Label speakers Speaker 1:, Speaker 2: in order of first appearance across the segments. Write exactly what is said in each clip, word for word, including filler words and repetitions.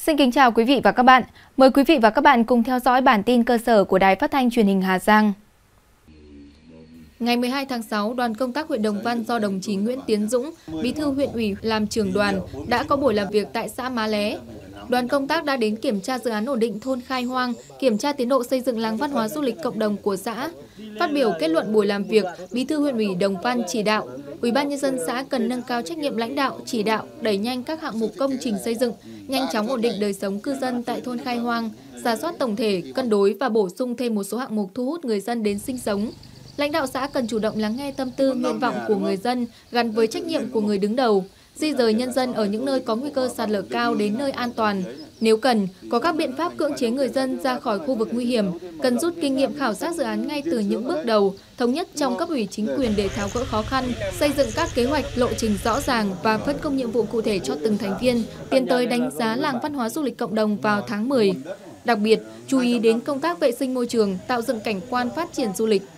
Speaker 1: Xin kính chào quý vị và các bạn. Mời quý vị và các bạn cùng theo dõi bản tin cơ sở của Đài Phát thanh Truyền hình Hà Giang. Ngày mười hai tháng sáu, đoàn công tác huyện Đồng Văn do đồng chí Nguyễn Tiến Dũng, Bí thư huyện ủy làm trưởng đoàn đã có buổi làm việc tại xã Má Lé. Đoàn công tác đã đến kiểm tra dự án ổn định thôn Khai Hoang, kiểm tra tiến độ xây dựng làng văn hóa du lịch cộng đồng của xã. Phát biểu kết luận buổi làm việc, Bí thư huyện ủy Đồng Văn chỉ đạo Ủy ban nhân dân xã cần nâng cao trách nhiệm lãnh đạo, chỉ đạo, đẩy nhanh các hạng mục công trình xây dựng, nhanh chóng ổn định đời sống cư dân tại thôn Khai Hoang, rà soát tổng thể, cân đối và bổ sung thêm một số hạng mục thu hút người dân đến sinh sống. Lãnh đạo xã cần chủ động lắng nghe tâm tư, nguyện vọng của người dân gắn với trách nhiệm của người đứng đầu, di dời nhân dân ở những nơi có nguy cơ sạt lở cao đến nơi an toàn. Nếu cần, có các biện pháp cưỡng chế người dân ra khỏi khu vực nguy hiểm, cần rút kinh nghiệm khảo sát dự án ngay từ những bước đầu, thống nhất trong cấp ủy chính quyền để tháo gỡ khó khăn, xây dựng các kế hoạch lộ trình rõ ràng và phân công nhiệm vụ cụ thể cho từng thành viên, tiến tới đánh giá làng văn hóa du lịch cộng đồng vào tháng mười. Đặc biệt, chú ý đến công tác vệ sinh môi trường, tạo dựng cảnh quan phát triển du lịch.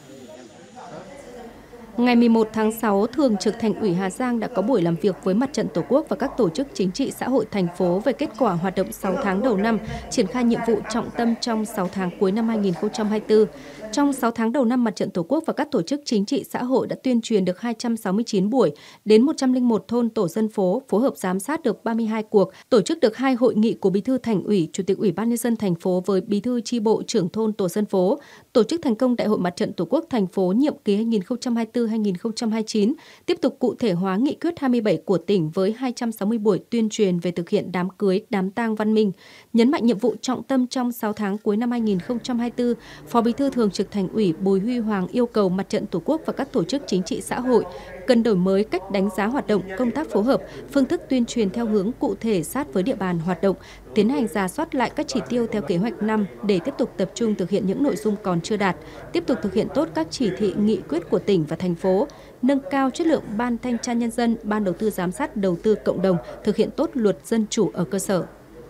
Speaker 2: Ngày mười một tháng sáu, Thường trực Thành ủy Hà Giang đã có buổi làm việc với Mặt trận Tổ quốc và các tổ chức chính trị xã hội thành phố về kết quả hoạt động sáu tháng đầu năm, triển khai nhiệm vụ trọng tâm trong sáu tháng cuối năm hai nghìn không trăm hai mươi tư. Trong sáu tháng đầu năm, Mặt trận Tổ quốc và các tổ chức chính trị xã hội đã tuyên truyền được hai trăm sáu mươi chín buổi, đến một trăm lẻ một thôn tổ dân phố, phối hợp giám sát được ba mươi hai cuộc, tổ chức được hai hội nghị của Bí thư Thành ủy, Chủ tịch Ủy ban nhân dân thành phố với Bí thư chi bộ, trưởng thôn tổ dân phố, tổ chức thành công Đại hội Mặt trận Tổ quốc thành phố nhiệm kỳ hai nghìn không trăm hai mươi tư đến hai nghìn không trăm hai mươi chín, tiếp tục cụ thể hóa nghị quyết hai mươi bảy của tỉnh với hai trăm sáu mươi buổi tuyên truyền về thực hiện đám cưới, đám tang văn minh. Nhấn mạnh nhiệm vụ trọng tâm trong sáu tháng cuối năm hai nghìn không trăm hai mươi tư, Phó Bí thư Thường trực Thành ủy Bùi Huy Hoàng yêu cầu Mặt trận Tổ quốc và các tổ chức chính trị xã hội cần đổi mới cách đánh giá hoạt động, công tác phối hợp, phương thức tuyên truyền theo hướng cụ thể sát với địa bàn hoạt động, tiến hành rà soát lại các chỉ tiêu theo kế hoạch năm để tiếp tục tập trung thực hiện những nội dung còn chưa đạt, tiếp tục thực hiện tốt các chỉ thị nghị quyết của tỉnh và thành phố, nâng cao chất lượng Ban Thanh tra Nhân dân, Ban Đầu tư Giám sát Đầu tư Cộng đồng, thực hiện tốt luật dân chủ ở cơ sở.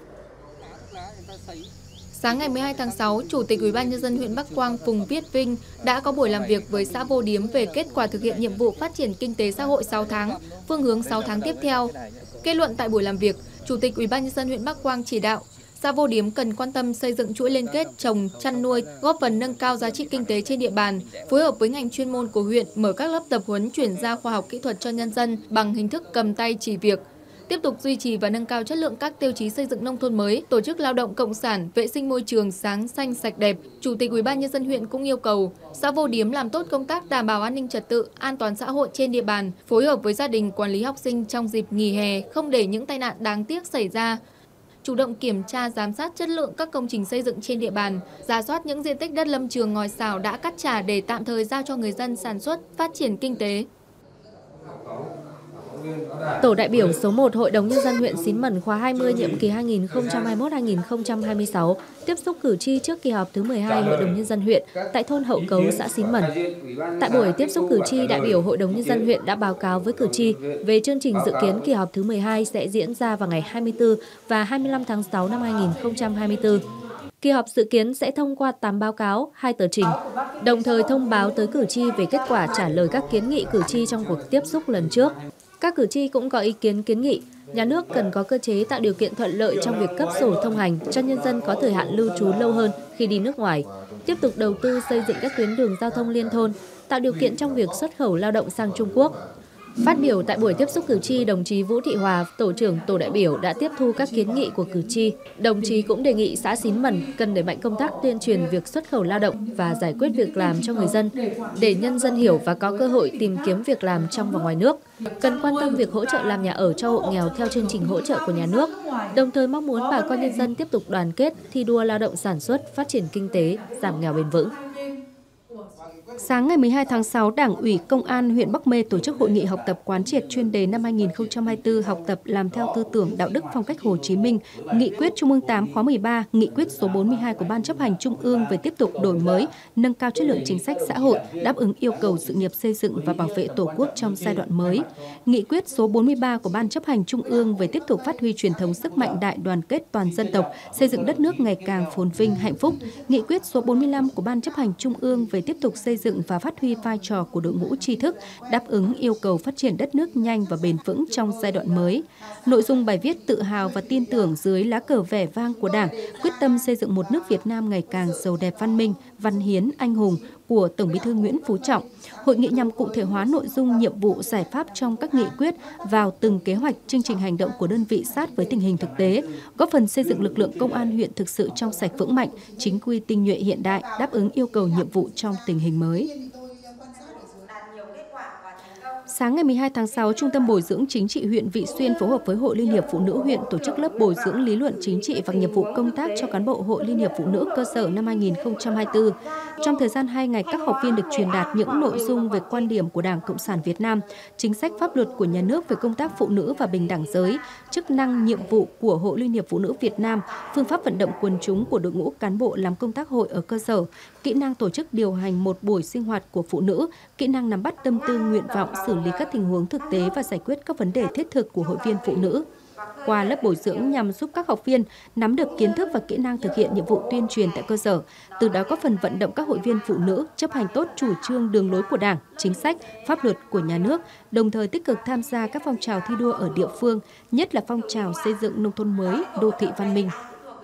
Speaker 1: Sáng ngày mười hai tháng sáu, Chủ tịch Ủy ban nhân dân huyện Bắc Quang Phùng Viết Vinh đã có buổi làm việc với xã Vô Điếm về kết quả thực hiện nhiệm vụ phát triển kinh tế xã hội sáu tháng, phương hướng sáu tháng tiếp theo. Kết luận tại buổi làm việc, Chủ tịch Ủy ban nhân dân huyện Bắc Quang chỉ đạo xã Vô Điếm cần quan tâm xây dựng chuỗi liên kết trồng, chăn nuôi, góp phần nâng cao giá trị kinh tế trên địa bàn, phối hợp với ngành chuyên môn của huyện mở các lớp tập huấn chuyển giao khoa học kỹ thuật cho nhân dân bằng hình thức cầm tay chỉ việc. Tiếp tục duy trì và nâng cao chất lượng các tiêu chí xây dựng nông thôn mới, tổ chức lao động cộng sản, vệ sinh môi trường sáng xanh sạch đẹp. Chủ tịch Ủy ban nhân dân huyện cũng yêu cầu xã Vô Điếm làm tốt công tác đảm bảo an ninh trật tự, an toàn xã hội trên địa bàn, phối hợp với gia đình quản lý học sinh trong dịp nghỉ hè, không để những tai nạn đáng tiếc xảy ra. Chủ động kiểm tra giám sát chất lượng các công trình xây dựng trên địa bàn, rà soát những diện tích đất lâm trường ngòi xào đã cắt trả để tạm thời giao cho người dân sản xuất, phát triển kinh tế.
Speaker 3: Tổ đại biểu số một Hội đồng Nhân dân huyện Xín Mần khóa hai mươi nhiệm kỳ hai nghìn không trăm hai mươi mốt đến hai nghìn không trăm hai mươi sáu tiếp xúc cử tri trước kỳ họp thứ mười hai Hội đồng Nhân dân huyện tại thôn Hậu Cấu, xã Xín Mần. Tại buổi tiếp xúc cử tri, đại biểu Hội đồng Nhân dân huyện đã báo cáo với cử tri về chương trình dự kiến kỳ họp thứ mười hai sẽ diễn ra vào ngày hai mươi tư và hai mươi lăm tháng sáu năm hai nghìn không trăm hai mươi tư. Kỳ họp dự kiến sẽ thông qua tám báo cáo, hai tờ trình, đồng thời thông báo tới cử tri về kết quả trả lời các kiến nghị cử tri trong cuộc tiếp xúc lần trước. Các cử tri cũng có ý kiến kiến nghị, nhà nước cần có cơ chế tạo điều kiện thuận lợi trong việc cấp sổ thông hành cho nhân dân có thời hạn lưu trú lâu hơn khi đi nước ngoài, tiếp tục đầu tư xây dựng các tuyến đường giao thông liên thôn, tạo điều kiện trong việc xuất khẩu lao động sang Trung Quốc. Phát biểu tại buổi tiếp xúc cử tri, đồng chí Vũ Thị Hòa, tổ trưởng tổ đại biểu đã tiếp thu các kiến nghị của cử tri. Đồng chí cũng đề nghị xã Xín Mần cần đẩy mạnh công tác tuyên truyền việc xuất khẩu lao động và giải quyết việc làm cho người dân, để nhân dân hiểu và có cơ hội tìm kiếm việc làm trong và ngoài nước. Cần quan tâm việc hỗ trợ làm nhà ở cho hộ nghèo theo chương trình hỗ trợ của nhà nước. Đồng thời mong muốn bà con nhân dân tiếp tục đoàn kết, thi đua lao động sản xuất, phát triển kinh tế, giảm nghèo bền vững.
Speaker 2: Sáng ngày mười hai tháng sáu, Đảng ủy Công an huyện Bắc Mê tổ chức hội nghị học tập quán triệt chuyên đề năm hai nghìn không trăm hai mươi tư, học tập làm theo tư tưởng đạo đức phong cách Hồ Chí Minh, Nghị quyết Trung ương tám khóa mười ba, Nghị quyết số bốn mươi hai của Ban chấp hành Trung ương về tiếp tục đổi mới, nâng cao chất lượng chính sách xã hội, đáp ứng yêu cầu sự nghiệp xây dựng và bảo vệ Tổ quốc trong giai đoạn mới, Nghị quyết số bốn mươi ba của Ban chấp hành Trung ương về tiếp tục phát huy truyền thống sức mạnh đại đoàn kết toàn dân tộc, xây dựng đất nước ngày càng phồn vinh hạnh phúc, Nghị quyết số bốn mươi lăm của Ban chấp hành Trung ương về tiếp tục xây dựng dựng và phát huy vai trò của đội ngũ tri thức, đáp ứng yêu cầu phát triển đất nước nhanh và bền vững trong giai đoạn mới. Nội dung bài viết tự hào và tin tưởng dưới lá cờ vẻ vang của Đảng, quyết tâm xây dựng một nước Việt Nam ngày càng giàu đẹp văn minh, văn hiến, anh hùng của Tổng Bí thư Nguyễn Phú Trọng. Hội nghị nhằm cụ thể hóa nội dung, nhiệm vụ, giải pháp trong các nghị quyết vào từng kế hoạch, chương trình hành động của đơn vị sát với tình hình thực tế, góp phần xây dựng lực lượng công an huyện thực sự trong sạch vững mạnh, chính quy tinh nhuệ hiện đại, đáp ứng yêu cầu nhiệm vụ trong tình hình mới. Sáng ngày mười hai tháng sáu, Trung tâm Bồi dưỡng Chính trị huyện Vị Xuyên phối hợp với Hội Liên hiệp Phụ nữ huyện tổ chức lớp bồi dưỡng lý luận chính trị và nghiệp vụ công tác cho cán bộ Hội Liên hiệp Phụ nữ cơ sở năm hai nghìn không trăm hai mươi tư. Trong thời gian hai ngày, các học viên được truyền đạt những nội dung về quan điểm của Đảng Cộng sản Việt Nam, chính sách pháp luật của nhà nước về công tác phụ nữ và bình đẳng giới, chức năng nhiệm vụ của Hội Liên hiệp Phụ nữ Việt Nam, phương pháp vận động quần chúng của đội ngũ cán bộ làm công tác hội ở cơ sở, kỹ năng tổ chức điều hành một buổi sinh hoạt của phụ nữ, kỹ năng nắm bắt tâm tư, nguyện vọng, xử lý các tình huống thực tế và giải quyết các vấn đề thiết thực của hội viên phụ nữ. Qua lớp bồi dưỡng nhằm giúp các học viên nắm được kiến thức và kỹ năng thực hiện nhiệm vụ tuyên truyền tại cơ sở, từ đó góp phần vận động các hội viên phụ nữ chấp hành tốt chủ trương đường lối của Đảng, chính sách, pháp luật của nhà nước, đồng thời tích cực tham gia các phong trào thi đua ở địa phương, nhất là phong trào xây dựng nông thôn mới, đô thị văn minh.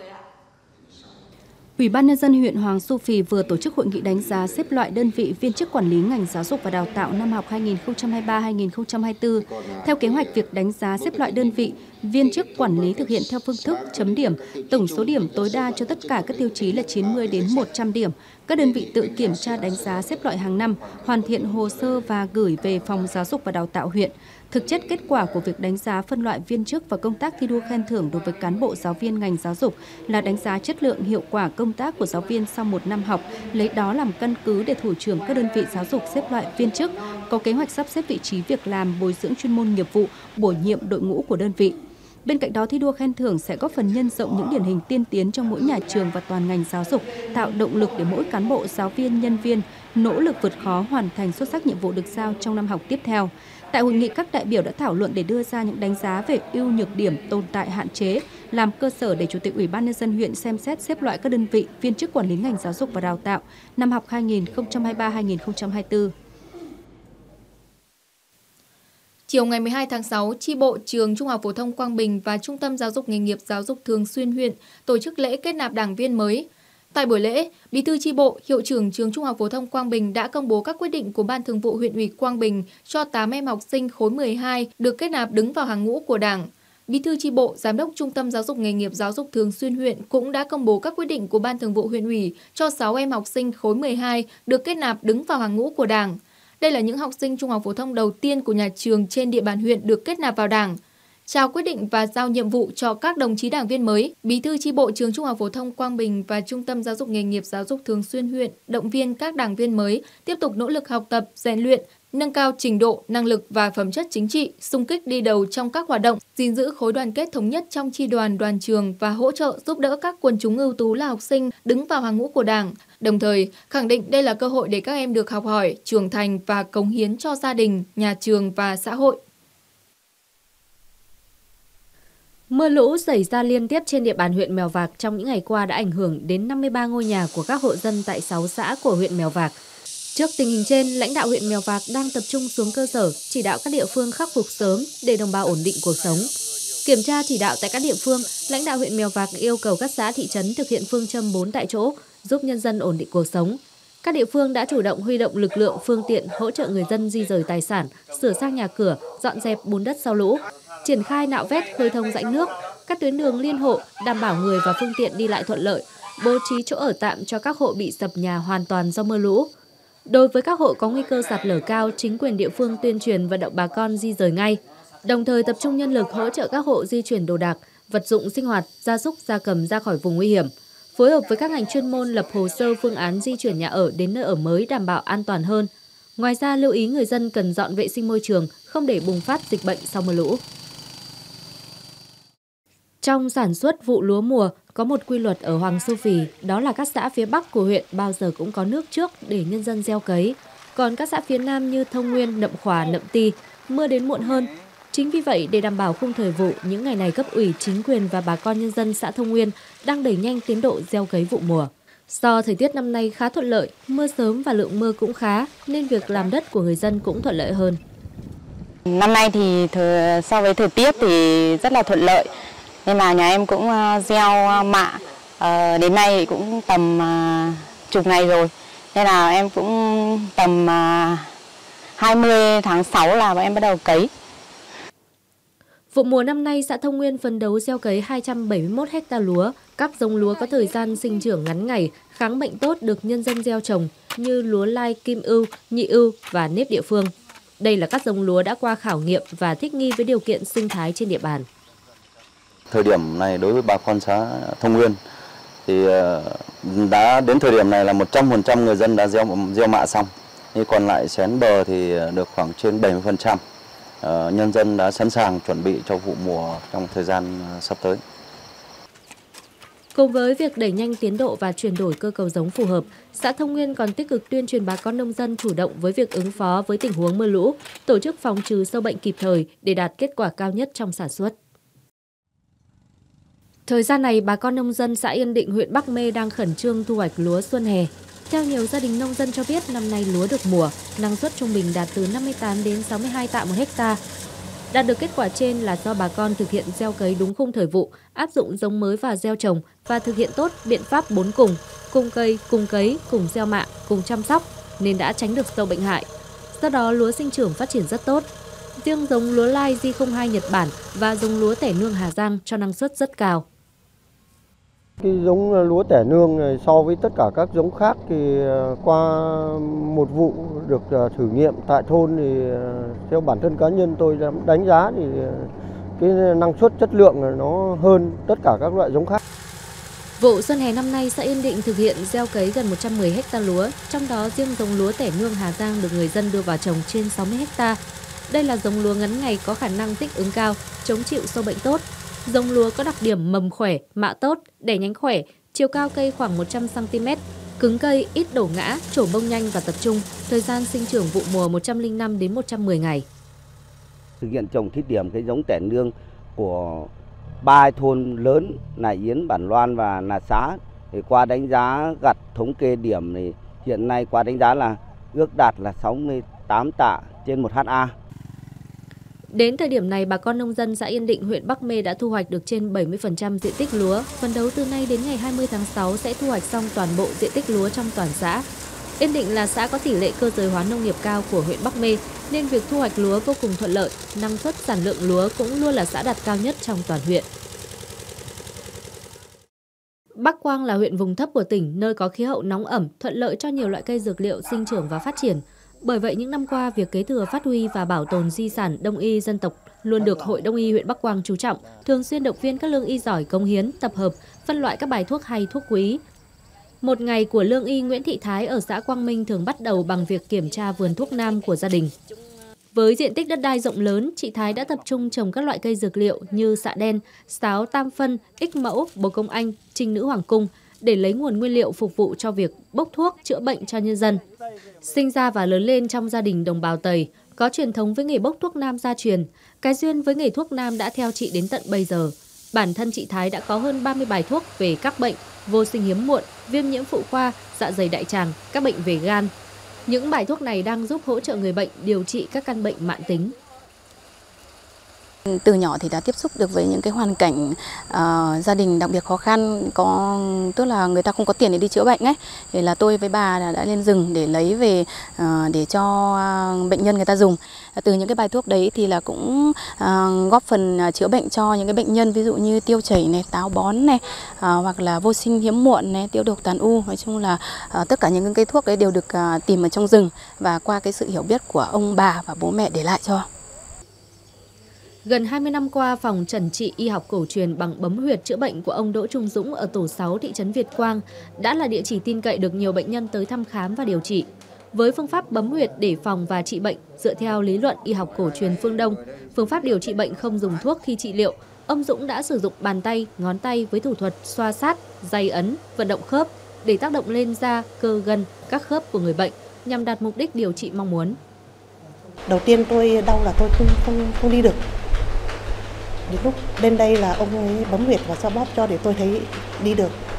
Speaker 2: Ủy ban Nhân dân huyện Hoàng Su Phi vừa tổ chức hội nghị đánh giá xếp loại đơn vị viên chức quản lý ngành giáo dục và đào tạo năm học hai nghìn không trăm hai mươi ba hai nghìn không trăm hai mươi tư. Theo kế hoạch, việc đánh giá xếp loại đơn vị viên chức quản lý thực hiện theo phương thức chấm điểm, tổng số điểm tối đa cho tất cả các tiêu chí là chín mươi đến một trăm điểm. Các đơn vị tự kiểm tra đánh giá xếp loại hàng năm, hoàn thiện hồ sơ và gửi về Phòng Giáo dục và Đào tạo huyện. Thực chất, kết quả của việc đánh giá phân loại viên chức và công tác thi đua khen thưởng đối với cán bộ giáo viên ngành giáo dục là đánh giá chất lượng, hiệu quả công tác của giáo viên sau một năm học, lấy đó làm căn cứ để thủ trưởng các đơn vị giáo dục xếp loại viên chức, có kế hoạch sắp xếp vị trí việc làm, bồi dưỡng chuyên môn nghiệp vụ, bổ nhiệm đội ngũ của đơn vị. Bên cạnh đó, thi đua khen thưởng sẽ góp phần nhân rộng những điển hình tiên tiến trong mỗi nhà trường và toàn ngành giáo dục, tạo động lực để mỗi cán bộ, giáo viên, nhân viên nỗ lực vượt khó, hoàn thành xuất sắc nhiệm vụ được giao trong năm học tiếp theo. Tại hội nghị, các đại biểu đã thảo luận để đưa ra những đánh giá về ưu nhược điểm, tồn tại, hạn chế, làm cơ sở để Chủ tịch Ủy ban Nhân dân huyện xem xét xếp loại các đơn vị viên chức quản lý ngành giáo dục và đào tạo năm học hai nghìn không trăm hai mươi ba hai nghìn không trăm hai mươi tư.
Speaker 1: Chiều ngày mười hai tháng sáu, chi bộ trường Trung học phổ thông Quang Bình và Trung tâm Giáo dục nghề nghiệp Giáo dục Thường xuyên huyện tổ chức lễ kết nạp đảng viên mới. Tại buổi lễ, Bí thư chi bộ, hiệu trưởng trường Trung học phổ thông Quang Bình đã công bố các quyết định của Ban Thường vụ huyện ủy Quang Bình cho tám em học sinh khối mười hai được kết nạp đứng vào hàng ngũ của Đảng. Bí thư chi bộ, Giám đốc Trung tâm Giáo dục nghề nghiệp Giáo dục Thường xuyên huyện cũng đã công bố các quyết định của Ban Thường vụ huyện ủy cho sáu em học sinh khối mười hai được kết nạp đứng vào hàng ngũ của Đảng. Đây là những học sinh trung học phổ thông đầu tiên của nhà trường trên địa bàn huyện được kết nạp vào Đảng. Trao quyết định và giao nhiệm vụ cho các đồng chí đảng viên mới, Bí thư chi bộ trường Trung học phổ thông Quang Bình và Trung tâm Giáo dục nghề nghiệp Giáo dục Thường xuyên huyện động viên các đảng viên mới tiếp tục nỗ lực học tập, rèn luyện, nâng cao trình độ, năng lực và phẩm chất chính trị, xung kích đi đầu trong các hoạt động, gìn giữ khối đoàn kết thống nhất trong chi đoàn, đoàn trường và hỗ trợ giúp đỡ các quần chúng ưu tú là học sinh đứng vào hàng ngũ của Đảng. Đồng thời, khẳng định đây là cơ hội để các em được học hỏi, trưởng thành và cống hiến cho gia đình, nhà trường và xã hội.
Speaker 3: Mưa lũ xảy ra liên tiếp trên địa bàn huyện Mèo Vạc trong những ngày qua đã ảnh hưởng đến năm mươi ba ngôi nhà của các hộ dân tại sáu xã của huyện Mèo Vạc. Trước tình hình trên, lãnh đạo huyện Mèo Vạc đang tập trung xuống cơ sở, chỉ đạo các địa phương khắc phục sớm để đồng bào ổn định cuộc sống. Kiểm tra chỉ đạo tại các địa phương, lãnh đạo huyện Mèo Vạc yêu cầu các xã thị trấn thực hiện phương châm bốn tại chỗ, giúp nhân dân ổn định cuộc sống. Các địa phương đã chủ động huy động lực lượng, phương tiện hỗ trợ người dân di rời tài sản, sửa sang nhà cửa, dọn dẹp bùn đất sau lũ, triển khai nạo vét khơi thông rãnh nước, các tuyến đường liên hộ đảm bảo người và phương tiện đi lại thuận lợi, bố trí chỗ ở tạm cho các hộ bị sập nhà hoàn toàn do mưa lũ. Đối với các hộ có nguy cơ sạt lở cao, chính quyền địa phương tuyên truyền vận động bà con di rời ngay, đồng thời tập trung nhân lực hỗ trợ các hộ di chuyển đồ đạc, vật dụng sinh hoạt, gia súc, gia cầm ra khỏi vùng nguy hiểm. Phối hợp với các ngành chuyên môn lập hồ sơ phương án di chuyển nhà ở đến nơi ở mới đảm bảo an toàn hơn. Ngoài ra, lưu ý người dân cần dọn vệ sinh môi trường, không để bùng phát dịch bệnh sau mưa lũ. Trong sản xuất vụ lúa mùa, có một quy luật ở Hoàng Su Phi, đó là các xã phía Bắc của huyện bao giờ cũng có nước trước để nhân dân gieo cấy. Còn các xã phía Nam như Thông Nguyên, Nậm Khòa, Nậm Ti, mưa đến muộn hơn. Chính vì vậy, để đảm bảo khung thời vụ, những ngày này cấp ủy, chính quyền và bà con nhân dân xã Thông Nguyên đang đẩy nhanh tiến độ gieo cấy vụ mùa. Do thời tiết năm nay khá thuận lợi, mưa sớm và lượng mưa cũng khá, nên việc làm đất của người dân cũng thuận lợi hơn.
Speaker 4: Năm nay thì thời, so với thời tiết thì rất là thuận lợi, nên là nhà em cũng gieo mạ à, đến nay cũng tầm à, chục ngày rồi, nên là em cũng tầm à, hai mươi tháng sáu là bọn em bắt đầu cấy.
Speaker 3: Vụ mùa năm nay, xã Thông Nguyên phấn đấu gieo cấy hai trăm bảy mươi mốt ha lúa. Các giống lúa có thời gian sinh trưởng ngắn ngày, kháng bệnh tốt được nhân dân gieo trồng như lúa lai Kim Ưu, Nhị Ưu và nếp địa phương. Đây là các giống lúa đã qua khảo nghiệm và thích nghi với điều kiện sinh thái trên địa bàn.
Speaker 5: Thời điểm này đối với bà con xã Thông Nguyên thì đã đến thời điểm này là một trăm phần trăm người dân đã gieo gieo mạ xong. Nhưng còn lại xén bờ thì được khoảng trên bảy mươi phần trăm. Nhân dân đã sẵn sàng chuẩn bị cho vụ mùa trong thời gian sắp tới.
Speaker 3: Cùng với việc đẩy nhanh tiến độ và chuyển đổi cơ cấu giống phù hợp, xã Thông Nguyên còn tích cực tuyên truyền bà con nông dân chủ động với việc ứng phó với tình huống mưa lũ, tổ chức phòng trừ sâu bệnh kịp thời để đạt kết quả cao nhất trong sản xuất. Thời gian này, bà con nông dân xã Yên Định, huyện Bắc Mê đang khẩn trương thu hoạch lúa xuân hè. Theo nhiều gia đình nông dân cho biết, năm nay lúa được mùa, năng suất trung bình đạt từ năm mươi tám đến sáu mươi hai tạ một hecta. Đạt được kết quả trên là do bà con thực hiện gieo cấy đúng khung thời vụ, áp dụng giống mới vào gieo trồng và thực hiện tốt biện pháp bốn cùng, cùng cây, cùng cấy, cùng gieo mạ, cùng chăm sóc nên đã tránh được sâu bệnh hại. Do đó lúa sinh trưởng phát triển rất tốt. Riêng giống lúa lai G không hai Nhật Bản và giống lúa tẻ nương Hà Giang cho năng suất rất cao.
Speaker 6: Cái giống lúa tẻ nương này so với tất cả các giống khác thì qua một vụ được thử nghiệm tại thôn thì theo bản thân cá nhân tôi đánh giá thì cái năng suất chất lượng nó hơn tất cả các loại giống khác.
Speaker 3: Vụ xuân hè năm nay, xã Yên Định thực hiện gieo cấy gần một trăm mười ha lúa, trong đó riêng giống lúa tẻ nương Hà Giang được người dân đưa vào trồng trên sáu mươi ha. Đây là giống lúa ngắn ngày có khả năng thích ứng cao, chống chịu sâu bệnh tốt. Giống lúa có đặc điểm mầm khỏe, mạ tốt, đẻ nhánh khỏe, chiều cao cây khoảng một trăm xăng ti mét, cứng cây, ít đổ ngã, trổ bông nhanh và tập trung, thời gian sinh trưởng vụ mùa một trăm lẻ năm đến một trăm mười ngày.
Speaker 7: Thực hiện trồng thí điểm cái giống tẻ nương của ba thôn lớn là Yến, Bản Loan và Nà Xá. Thì qua đánh giá gặt thống kê điểm thì hiện nay qua đánh giá là ước đạt là sáu mươi tám tạ trên một ha.
Speaker 3: Đến thời điểm này, bà con nông dân xã Yên Định, huyện Bắc Mê đã thu hoạch được trên bảy mươi phần trăm diện tích lúa. Phấn đấu từ nay đến ngày hai mươi tháng sáu sẽ thu hoạch xong toàn bộ diện tích lúa trong toàn xã. Yên Định là xã có tỷ lệ cơ giới hóa nông nghiệp cao của huyện Bắc Mê, nên việc thu hoạch lúa vô cùng thuận lợi. Năng suất sản lượng lúa cũng luôn là xã đạt cao nhất trong toàn huyện. Bắc Quang là huyện vùng thấp của tỉnh, nơi có khí hậu nóng ẩm, thuận lợi cho nhiều loại cây dược liệu sinh trưởng và phát triển. Bởi vậy, những năm qua, việc kế thừa phát huy và bảo tồn di sản đông y dân tộc luôn được Hội Đông y huyện Bắc Quang chú trọng, thường xuyên động viên các lương y giỏi cống hiến, tập hợp, phân loại các bài thuốc hay thuốc quý. Một ngày của lương y Nguyễn Thị Thái ở xã Quang Minh thường bắt đầu bằng việc kiểm tra vườn thuốc nam của gia đình. Với diện tích đất đai rộng lớn, chị Thái đã tập trung trồng các loại cây dược liệu như xạ đen, sáo tam phân, ích mẫu, bồ công anh, trinh nữ hoàng cung để lấy nguồn nguyên liệu phục vụ cho việc bốc thuốc chữa bệnh cho nhân dân. Sinh ra và lớn lên trong gia đình đồng bào Tây, có truyền thống với nghề bốc thuốc nam gia truyền. Cái duyên với nghề thuốc nam đã theo chị đến tận bây giờ. Bản thân chị Thái đã có hơn ba mươi bài thuốc về các bệnh vô sinh hiếm muộn, viêm nhiễm phụ khoa, dạ dày đại tràng, các bệnh về gan. Những bài thuốc này đang giúp hỗ trợ người bệnh điều trị các căn bệnh mãn tính.
Speaker 4: Từ nhỏ thì đã tiếp xúc được với những cái hoàn cảnh uh, gia đình đặc biệt khó khăn, có tức là người ta không có tiền để đi chữa bệnh ấy, thì là tôi với bà đã, đã lên rừng để lấy về uh, để cho uh, bệnh nhân người ta dùng. Từ những cái bài thuốc đấy thì là cũng uh, góp phần uh, chữa bệnh cho những cái bệnh nhân, ví dụ như tiêu chảy này, táo bón này, uh, hoặc là vô sinh hiếm muộn này, tiêu độc tàn u. Nói chung là uh, tất cả những cái thuốc đấy đều được uh, tìm ở trong rừng và qua cái sự hiểu biết của ông bà và bố mẹ để lại cho.
Speaker 3: Gần hai mươi năm qua, phòng trần trị y học cổ truyền bằng bấm huyệt chữa bệnh của ông Đỗ Trung Dũng ở tổ sáu thị trấn Việt Quang đã là địa chỉ tin cậy được nhiều bệnh nhân tới thăm khám và điều trị. Với phương pháp bấm huyệt để phòng và trị bệnh dựa theo lý luận y học cổ truyền phương Đông, phương pháp điều trị bệnh không dùng thuốc khi trị liệu, ông Dũng đã sử dụng bàn tay, ngón tay với thủ thuật xoa sát, day ấn, vận động khớp để tác động lên da, cơ, gân, các khớp của người bệnh nhằm đạt mục đích điều trị mong muốn.
Speaker 8: Đầu tiên tôi đau là tôi không không không đi được. Đến lúc lên đây là ông ấy bấm huyệt và xoa bóp cho để tôi thấy đi được.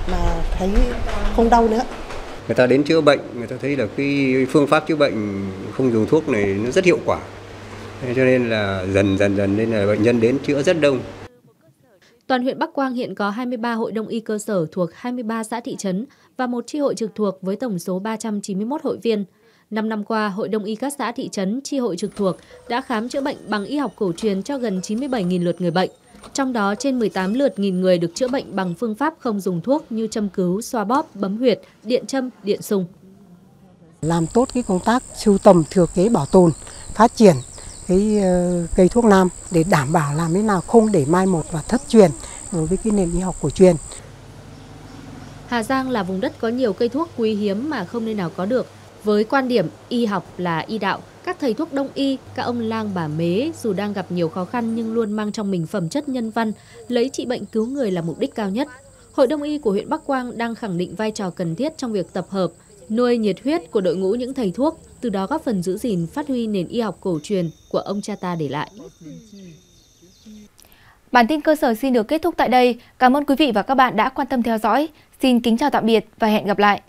Speaker 8: mà thấy không đau nữa.
Speaker 9: Người ta đến chữa bệnh, người ta thấy là cái phương pháp chữa bệnh không dùng thuốc này nó rất hiệu quả. Cho nên là dần dần dần nên là bệnh nhân đến chữa rất đông.
Speaker 3: Toàn huyện Bắc Quang hiện có hai mươi ba hội đông y cơ sở thuộc hai mươi ba xã thị trấn và một chi hội trực thuộc với tổng số ba trăm chín mươi mốt hội viên. Năm năm qua, hội đông y các xã thị trấn, chi hội trực thuộc đã khám chữa bệnh bằng y học cổ truyền cho gần chín mươi bảy nghìn lượt người bệnh. Trong đó, trên mười tám lượt nghìn người được chữa bệnh bằng phương pháp không dùng thuốc như châm cứu, xoa bóp, bấm huyệt, điện châm, điện xung.
Speaker 10: Làm tốt cái công tác sưu tầm, thừa kế, bảo tồn, phát triển cái cây thuốc nam để đảm bảo làm thế nào không để mai một và thất truyền đối với cái nền y học cổ truyền.
Speaker 3: Hà Giang là vùng đất có nhiều cây thuốc quý hiếm mà không nơi nào có được. Với quan điểm y học là y đạo, các thầy thuốc đông y, các ông lang bà mế dù đang gặp nhiều khó khăn nhưng luôn mang trong mình phẩm chất nhân văn, lấy trị bệnh cứu người là mục đích cao nhất. Hội đông y của huyện Bắc Quang đang khẳng định vai trò cần thiết trong việc tập hợp, nuôi nhiệt huyết của đội ngũ những thầy thuốc, từ đó góp phần giữ gìn phát huy nền y học cổ truyền của ông cha ta để lại.
Speaker 1: Bản tin cơ sở xin được kết thúc tại đây. Cảm ơn quý vị và các bạn đã quan tâm theo dõi. Xin kính chào tạm biệt và hẹn gặp lại.